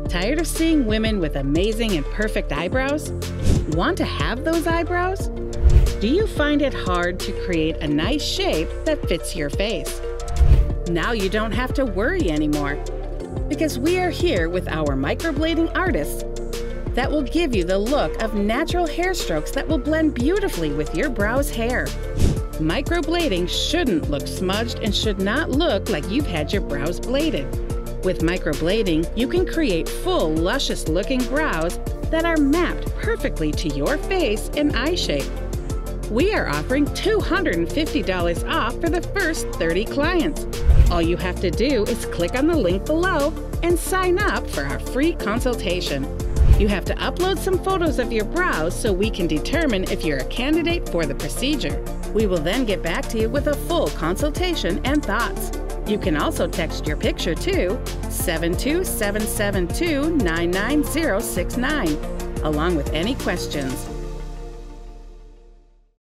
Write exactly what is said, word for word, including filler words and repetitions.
Tired of seeing women with amazing and perfect eyebrows? Want to have those eyebrows? Do you find it hard to create a nice shape that fits your face? Now you don't have to worry anymore, because we are here with our microblading artists that will give you the look of natural hair strokes that will blend beautifully with your brow's hair. Microblading shouldn't look smudged and should not look like you've had your brows bladed. With microblading, you can create full, luscious-looking brows that are mapped perfectly to your face and eye shape. We are offering two hundred fifty dollars off for the first thirty clients. All you have to do is click on the link below and sign up for our free consultation. You have to upload some photos of your brows so we can determine if you're a candidate for the procedure. We will then get back to you with a full consultation and thoughts. You can also text your picture to seven two seven seven two, nine nine zero six nine, along with any questions.